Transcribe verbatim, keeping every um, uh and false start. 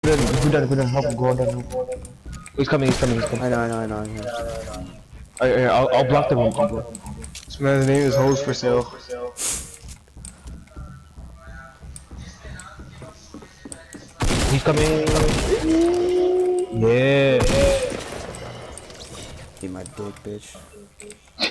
Go down, go down, help him, go down. He's coming, he's coming, he's coming. I know, I know, I know. Yeah. Alright, alright, I'll, I'll block the room, bro. This man's name is Hoes for Sale. He's coming. Yeah. Eat my dick, bitch.